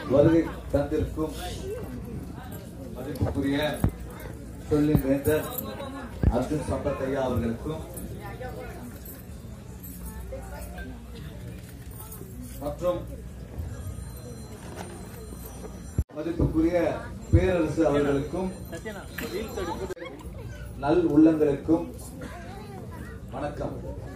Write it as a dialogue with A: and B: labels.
A: வருகை தந்திருக்கும் மதிப்புக்குரிய சொல்லின் வேந்தர் அர்ஜுன் சம்பத் ஐயா அவர்களுக்கும் மற்றும் மதிப்புக்குரிய பேரரசு அவர்களுக்கும் நல் உள்ளங்களுக்கும் வணக்கம்.